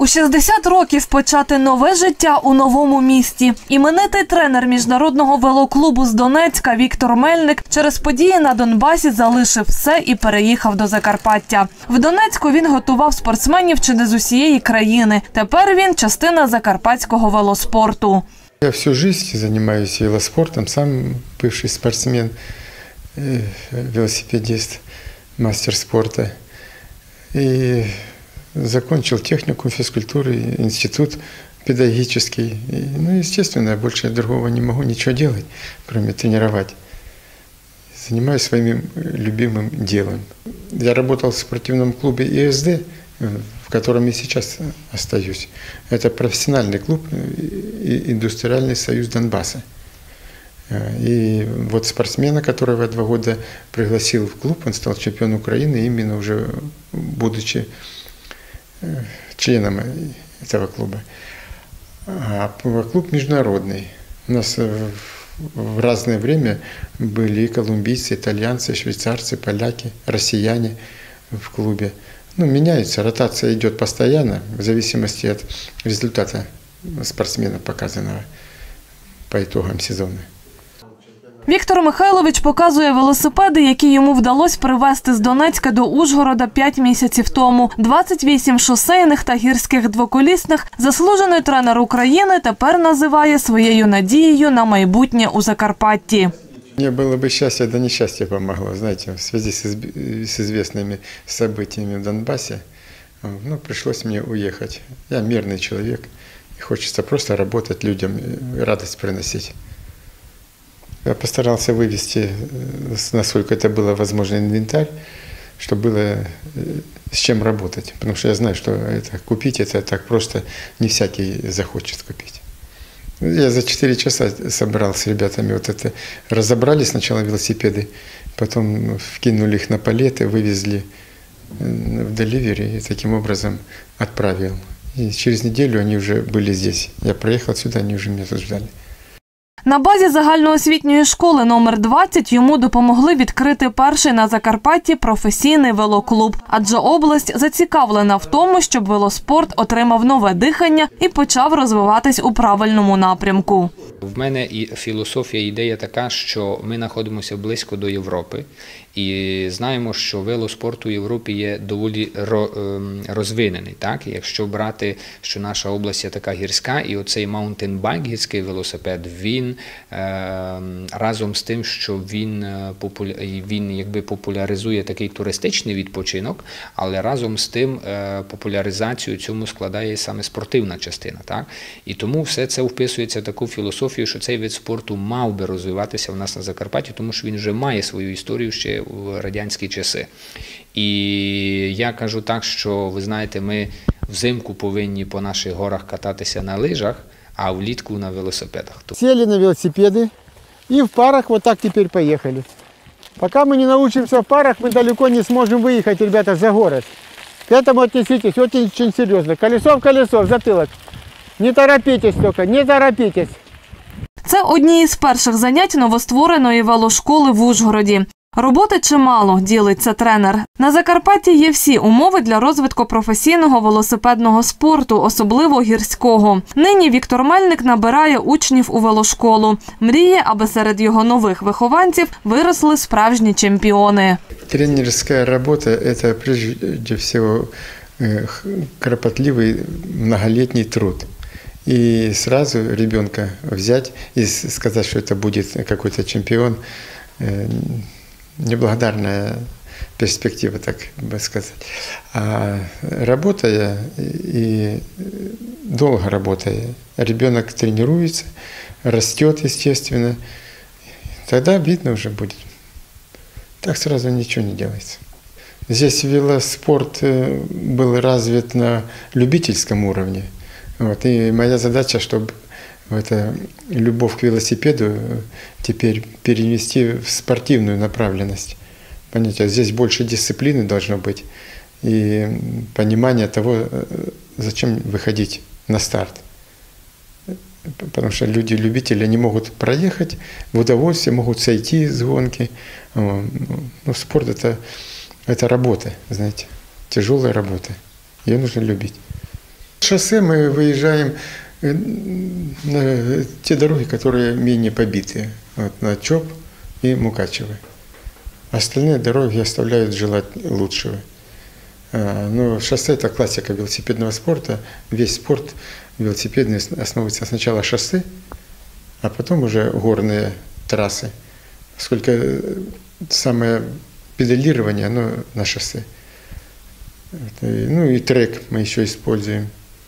У 60 років почати нове життя у новому місті. Іменитий тренер міжнародного велоклубу з Донецька Віктор Мельник через події на Донбасі залишив все і переїхав до Закарпаття. В Донецьку він готував спортсменів чи не з усієї країни. Тепер він – частина закарпатського велоспорту. Я всю жизнь занимаюсь велоспортом, сам бывший спортсмен, велосипедист, мастер спорта. И закончил техникум физкультуры, институт педагогический. Ну, естественно, я больше другого не могу ничего делать, кроме тренировать. Занимаюсь своим любимым делом. Я работал в спортивном клубе ИСД, в котором и сейчас остаюсь. Это профессиональный клуб «Индустриальный союз Донбасса». И вот спортсмена, которого я 2 года пригласил в клуб, он стал чемпионом Украины, именно уже будучи членом этого клуба. А клуб международный. У нас в разное время были и колумбийцы, итальянцы, швейцарцы, поляки, россияне в клубе. Ну, меняется, ротация идет постоянно, в зависимости от результата спортсмена, показанного по итогам сезона. Віктор Михайлович показує велосипеди, які йому вдалося привезти з Донецька до Ужгорода 5 місяців тому. 28 шосейних та гірських двоколісних заслужений тренер України тепер називає своєю надією на майбутнє у Закарпатті. Мне было бы счастье, да несчастье помогло, знаете, в связи с известными событиями в Донбассе, ну, пришлось мне уехать. Я мирный человек, и хочется просто работать людям, радость приносить. Я постарался вывести, насколько это было возможно, инвентарь, чтобы было с чем работать. Потому что я знаю, что это купить это так просто не всякий захочет купить. Я за 4 часа собрал с ребятами вот это. Разобрали сначала велосипеды, потом вкинули их на палеты, вывезли в деливери и таким образом отправил. И через неделю они уже были здесь. Я проехал сюда, они уже меня тут ждали. На базі загальноосвітньої школи номер 20 йому допомогли відкрити перший на Закарпатті професійний велоклуб. Адже область зацікавлена в тому, щоб велоспорт отримав нове дихання і почав розвиватись у правильному напрямку. В мене і філософія, ідея така, що ми знаходимося близько до Європи і знаємо, що велоспорт у Європі є доволі розвинений. Так? Якщо брати, що наша область є така гірська, і оцей маунтенбайк, гірський велосипед, він разом з тим, що він якби популяризує такий туристичний відпочинок, але разом з тим популяризацію цьому складає саме спортивна частина. Так? І тому все це вписується в таку філософію, що цей вид спорту мав би розвиватися в нас на Закарпатті, тому що він вже має свою історію ще в радянські часи. І я кажу так, що, ви знаєте, ми взимку повинні по наших горах кататися на лижах, а влітку на велосипедах. Сели на велосипеды и в парах вот так теперь поехали. Пока мы не научимся в парах, мы далеко не сможем выехать, ребята, за город. К этому отнеситесь очень серьезно. Колесо в колесо, в затылок. Не торопитесь только, не торопитесь. Це одні із перших занять новоствореної велошколи в Ужгороді. Роботи чимало, ділиться тренер. На Закарпатті є всі умови для розвитку професійного велосипедного спорту, особливо гірського. Нині Віктор Мельник набирає учнів у велошколу. Мріє, аби серед його нових вихованців виросли справжні чемпіони. Тренерская работа – это прежде всего кропотливый многолетний труд. И сразу ребенка взять и сказать, что это будет какой-то чемпион – неблагодарная перспектива, так бы сказать. А работая и долго работая, ребенок тренируется, растет, естественно, тогда видно уже будет. Так сразу ничего не делается. Здесь велоспорт был развит на любительском уровне. Вот, и моя задача, чтобы эту любовь к велосипеду теперь перенести в спортивную направленность. Понимаете, здесь больше дисциплины должно быть и понимание того, зачем выходить на старт. Потому что люди-любители не могут проехать в удовольствие, могут сойти с гонки. Ну, спорт – это работа, знаете, тяжелая работа. Ее нужно любить. Шоссе мы выезжаем на те дороги, которые менее побитые. Вот, на ЧОП и Мукачево. Остальные дороги оставляют желать лучшего. Но шоссе – это классика велосипедного спорта. Весь спорт велосипедный основывается сначала шоссе, а потом уже горные трассы. Поскольку самое педалирование, оно на шоссе. Ну и трек мы еще используем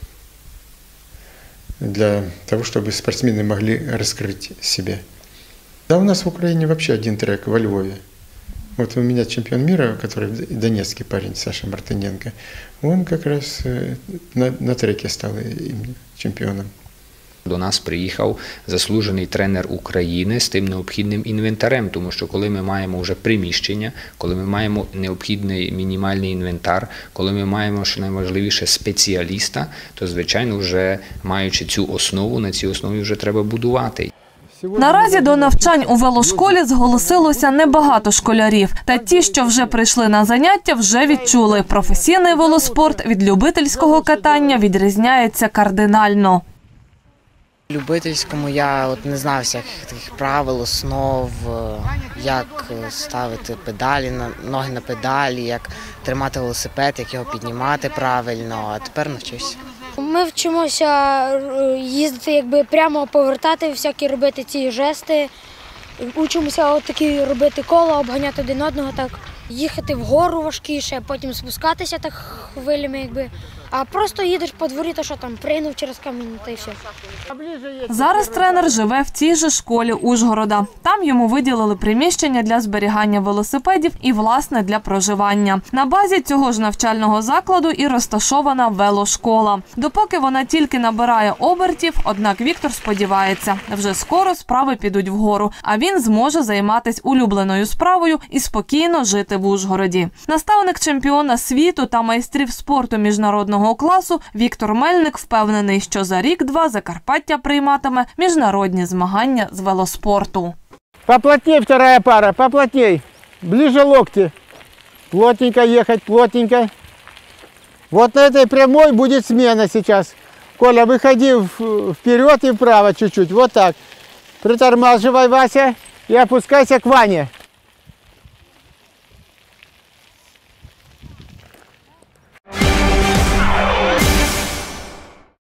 для того, чтобы спортсмены могли раскрыть себя. Да, у нас в Украине вообще один трек во Львове. Вот у меня чемпион мира, который донецкий парень, Саша Мартыненко, он как раз на треке стал чемпионом. До нас приїхав заслужений тренер України з тим необхідним інвентарем, тому що коли ми маємо вже приміщення, коли ми маємо необхідний мінімальний інвентар, коли ми маємо, що найважливіше, спеціаліста, то, звичайно, вже маючи цю основу, на цій основі вже треба будувати. Наразі до навчань у велошколі зголосилося небагато школярів. Та ті, що вже прийшли на заняття, вже відчули – професійний велоспорт від любительського катання відрізняється кардинально. В любительському я не знав всяких таких правил, основ, як ставити педалі, ноги на педалі, як тримати велосипед, як його піднімати правильно, а тепер навчуся. Ми вчимося їздити, прямо повертати, всякі робити ці жести, учимося такі робити кола, обганяти один одного, так, їхати вгору важкіше, потім спускатися так хвилями, а просто їдеш по дворі, то що там, прийняв через камінь, та й все. Зараз тренер живе в цій же школі Ужгорода. Там йому виділили приміщення для зберігання велосипедів і, власне, для проживання. На базі цього ж навчального закладу і розташована велошкола. Допоки вона тільки набирає обертів, однак Віктор сподівається, вже скоро справи підуть вгору, а він зможе займатися улюбленою справою і спокійно жити в Ужгороді. Наставник чемпіона світу та майстрів спорту міжнародного класу Віктор Мельник впевнений, що за рік-два Закарпаття прийматиме міжнародні змагання з велоспорту. Поплотней вторая пара, поплотней. Ближе локти. Плотненько ехать, плотненько. Вот на этой прямой будет смена сейчас. Коля, выходи вперед и вправо чуть-чуть. Вот так. Притормаживай, Вася, и опускайся к Ване.